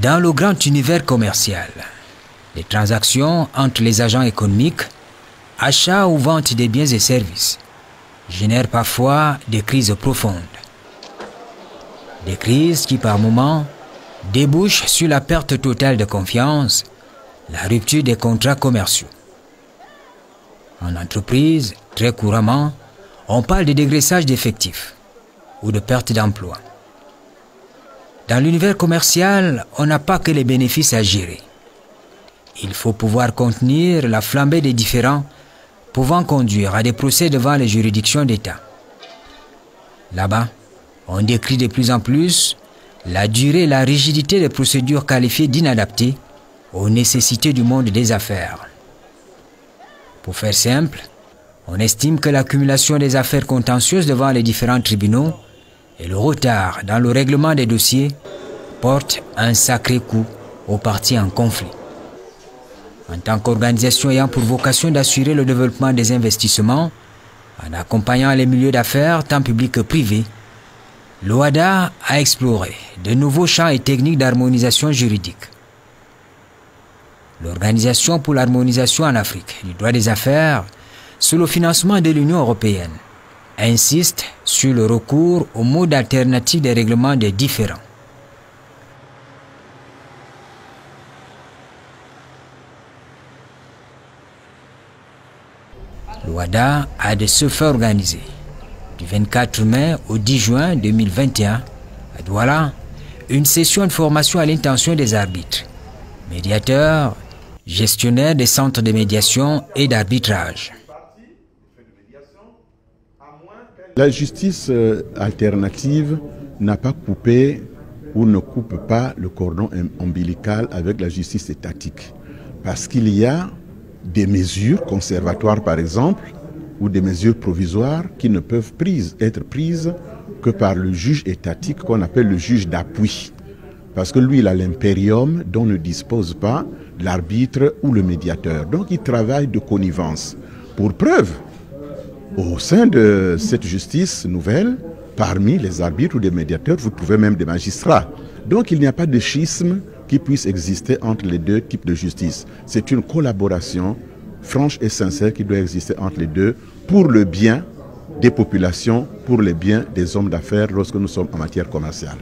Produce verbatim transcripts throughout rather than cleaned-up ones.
Dans le grand univers commercial, les transactions entre les agents économiques, achat ou vente des biens et services, génèrent parfois des crises profondes. Des crises qui, par moments, débouchent sur la perte totale de confiance, la rupture des contrats commerciaux. En entreprise, très couramment, on parle de dégraissage d'effectifs ou de perte d'emploi. Dans l'univers commercial, on n'a pas que les bénéfices à gérer. Il faut pouvoir contenir la flambée des différends pouvant conduire à des procès devant les juridictions d'État. Là-bas, on décrit de plus en plus la durée et la rigidité des procédures qualifiées d'inadaptées aux nécessités du monde des affaires. Pour faire simple, on estime que l'accumulation des affaires contentieuses devant les différents tribunaux et le retard dans le règlement des dossiers portent un sacré coup aux parties en conflit. En tant qu'organisation ayant pour vocation d'assurer le développement des investissements, en accompagnant les milieux d'affaires tant publics que privés, l'OHADA a exploré de nouveaux champs et techniques d'harmonisation juridique. L'Organisation pour l'harmonisation en Afrique du droit des affaires, sous le financement de l'Union européenne, insiste sur le recours au mode alternatif des règlements des différends. L'OHADA a de ce fait organisé, du vingt-quatre mai au dix juin deux mille vingt et un, à Douala, une session de formation à l'intention des arbitres, médiateurs, gestionnaires des centres de médiation et d'arbitrage. La justice alternative n'a pas coupé ou ne coupe pas le cordon ombilical avec la justice étatique. Parce qu'il y a des mesures conservatoires, par exemple, ou des mesures provisoires qui ne peuvent prises, être prises que par le juge étatique qu'on appelle le juge d'appui. Parce que lui, il a l'impérium dont ne dispose pas l'arbitre ou le médiateur. Donc il travaille de connivence. Pour preuve, au sein de cette justice nouvelle, parmi les arbitres ou des médiateurs, vous trouvez même des magistrats. Donc il n'y a pas de schisme qui puisse exister entre les deux types de justice. C'est une collaboration franche et sincère qui doit exister entre les deux pour le bien des populations, pour le bien des hommes d'affaires lorsque nous sommes en matière commerciale.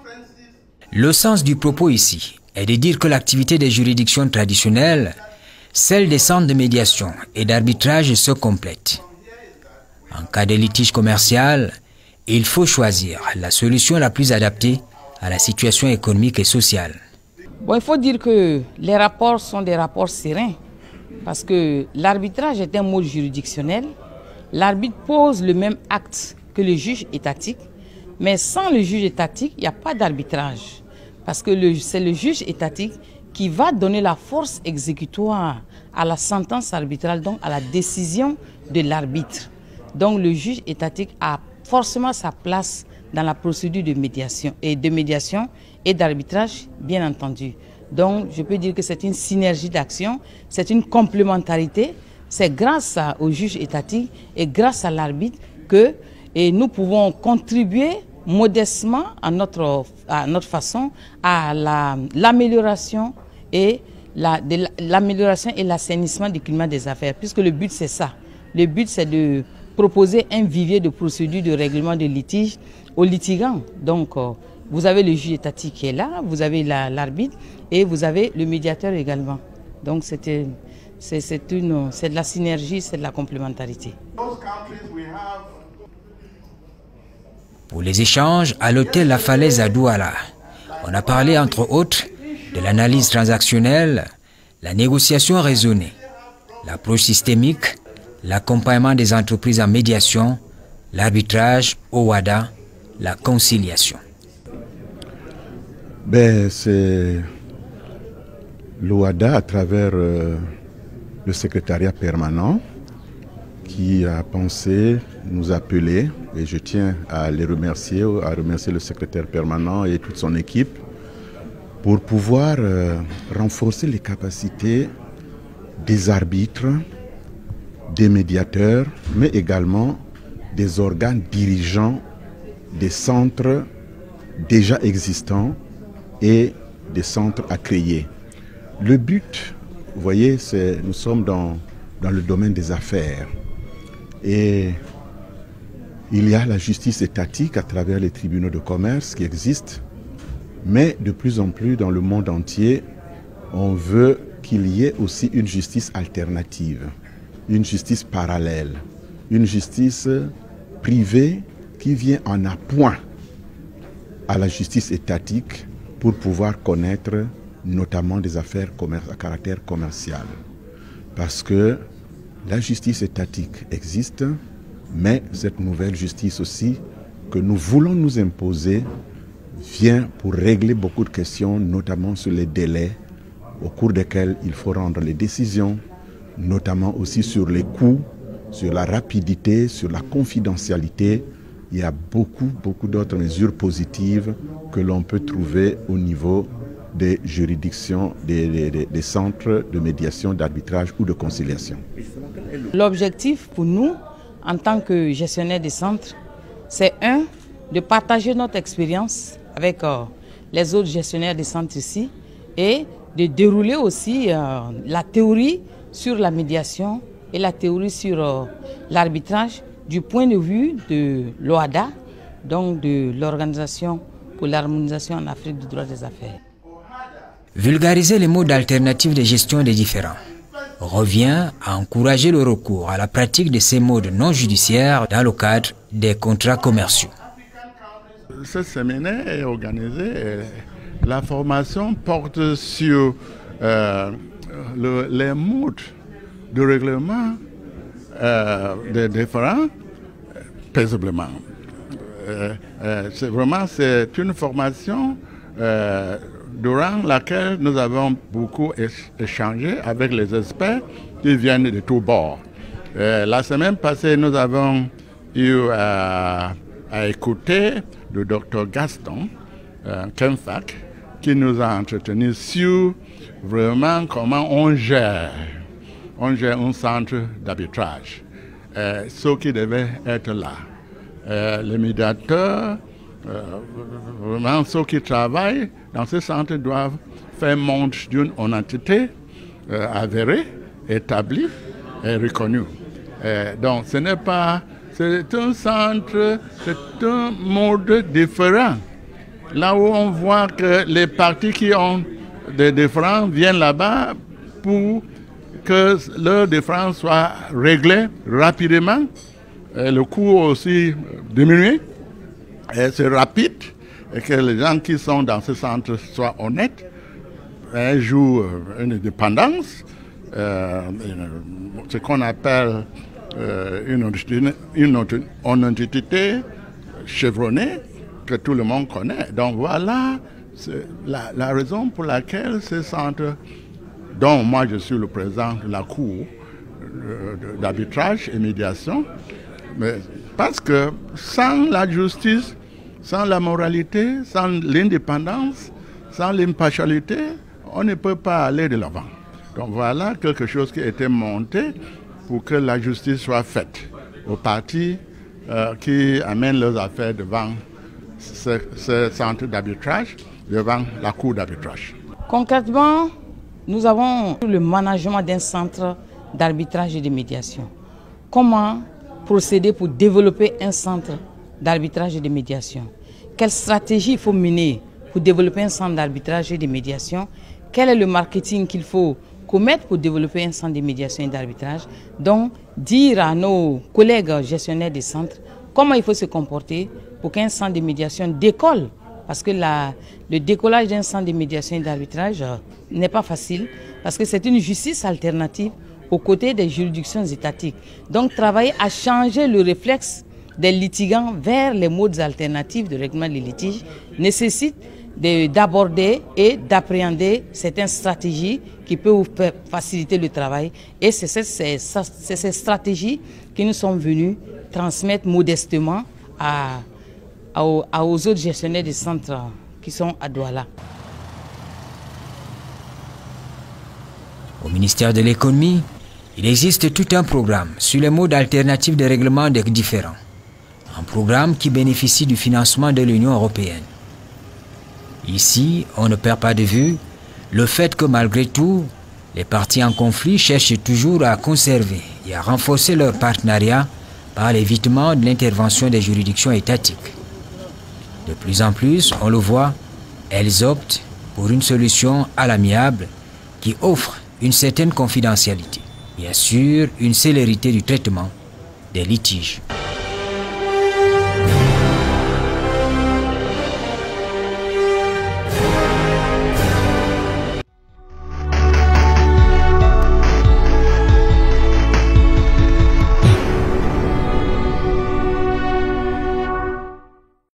Le sens du propos ici est de dire que l'activité des juridictions traditionnelles, celle des centres de médiation et d'arbitrage, se complète. En cas de litige commercial, il faut choisir la solution la plus adaptée à la situation économique et sociale. Bon, il faut dire que les rapports sont des rapports sereins parce que l'arbitrage est un mode juridictionnel. L'arbitre pose le même acte que le juge étatique, mais sans le juge étatique, il n'y a pas d'arbitrage. Parce que c'est le juge étatique qui va donner la force exécutoire à la sentence arbitrale, donc à la décision de l'arbitre. Donc le juge étatique a forcément sa place dans la procédure de médiation et de médiation et d'arbitrage, bien entendu. Donc je peux dire que c'est une synergie d'action, c'est une complémentarité. C'est grâce à, au juge étatique et grâce à l'arbitre que et nous pouvons contribuer modestement à notre, à notre façon à l'amélioration la, et l'amélioration la, et l'assainissement du climat des affaires, puisque le but c'est ça. Le but c'est de proposer un vivier de procédures de règlement de litige aux litigants. Donc euh, vous avez le juge étatique qui est là, vous avez l'arbitre et vous avez le médiateur également. Donc c'était c'est de la synergie, c'est de la complémentarité. Pour les échanges à l'hôtel La Falaise à Douala, on a parlé entre autres de l'analyse transactionnelle, la négociation raisonnée, l'approche systémique, l'accompagnement des entreprises en médiation, l'arbitrage, OHADA, la conciliation. Ben, c'est l'OHADA à travers euh, le secrétariat permanent qui a pensé nous appeler, et je tiens à les remercier, à remercier le secrétaire permanent et toute son équipe pour pouvoir euh, renforcer les capacités des arbitres, des médiateurs, mais également des organes dirigeants des centres déjà existants et des centres à créer. Le but, vous voyez, c'est nous sommes dans, dans le domaine des affaires. Et il y a la justice étatique à travers les tribunaux de commerce qui existent, mais de plus en plus dans le monde entier, on veut qu'il y ait aussi une justice alternative, une justice parallèle, une justice privée qui vient en appoint à la justice étatique pour pouvoir connaître notamment des affaires à caractère commercial. Parce que la justice étatique existe, mais cette nouvelle justice aussi que nous voulons nous imposer vient pour régler beaucoup de questions, notamment sur les délais au cours desquels il faut rendre les décisions, notamment aussi sur les coûts, sur la rapidité, sur la confidentialité. Il y a beaucoup, beaucoup d'autres mesures positives que l'on peut trouver au niveau des juridictions, des, des, des centres de médiation, d'arbitrage ou de conciliation. L'objectif pour nous, en tant que gestionnaire des centres, c'est un, de partager notre expérience avec euh, les autres gestionnaires des centres ici et de dérouler aussi euh, la théorie sur la médiation et la théorie sur euh, l'arbitrage du point de vue de l'O A D A, donc de l'Organisation pour l'harmonisation en Afrique du droit des affaires. Vulgariser les modes alternatifs de gestion des différends revient à encourager le recours à la pratique de ces modes non judiciaires dans le cadre des contrats commerciaux. Ce séminaire est organisé, la formation porte sur euh, le, les modes de règlement euh, des différends paisiblement. Euh, euh, c'est vraiment c'est une formation euh, durant laquelle nous avons beaucoup échangé avec les experts qui viennent de tous bords. Euh, la semaine passée, nous avons eu à, à écouter le docteur Gaston euh, Kemfak qui nous a entretenus sur vraiment comment on gère, on gère un centre d'arbitrage, euh, ceux qui devaient être là. Euh, les médiateurs, euh, vraiment ceux qui travaillent dans ce centre doivent faire montre d'une honnêteté euh, avérée, établie et reconnue. Euh, donc ce n'est pas, c'est un centre, c'est un mode différent. Là où on voit que les partis qui ont des différends viennent là-bas pour que leurs différends soient réglés rapidement, et le coût aussi diminué, et c'est rapide, et que les gens qui sont dans ce centre soient honnêtes, et jouent une indépendance, euh, ce qu'on appelle euh, une, une, une entité chevronnée que tout le monde connaît. Donc voilà la, la raison pour laquelle ce centre, dont moi je suis le président de la Cour d'arbitrage et médiation, mais parce que sans la justice, sans la moralité, sans l'indépendance, sans l'impartialité, on ne peut pas aller de l'avant. Donc voilà quelque chose qui a été monté pour que la justice soit faite aux partis euh, qui amènent leurs affaires devant ce, ce centre d'arbitrage, devant la cour d'arbitrage. Concrètement, nous avons le management d'un centre d'arbitrage et de médiation. Comment procéder pour développer un centre d'arbitrage et de médiation? Quelle stratégie il faut mener pour développer un centre d'arbitrage et de médiation? Quel est le marketing qu'il faut commettre pour développer un centre de médiation et d'arbitrage? Donc, dire à nos collègues gestionnaires des centres comment il faut se comporter pour qu'un centre de médiation décolle. Parce que la, le décollage d'un centre de médiation et d'arbitrage euh, n'est pas facile, parce que c'est une justice alternative aux côtés des juridictions étatiques. Donc, travailler à changer le réflexe des litigants vers les modes alternatifs de règlement des litiges nécessite d'aborder et d'appréhender certaines stratégies qui peuvent vous faciliter le travail. Et c'est ces, ces, ces stratégies que nous sommes venus transmettre modestement à, à, à, aux autres gestionnaires des centres qui sont à Douala. Au ministère de l'économie, il existe tout un programme sur les modes alternatifs de règlement des différends. Un programme qui bénéficie du financement de l'Union européenne. Ici, on ne perd pas de vue le fait que malgré tout, les parties en conflit cherchent toujours à conserver et à renforcer leur partenariat par l'évitement de l'intervention des juridictions étatiques. De plus en plus, on le voit, elles optent pour une solution à l'amiable qui offre une certaine confidentialité et assure une célérité du traitement des litiges.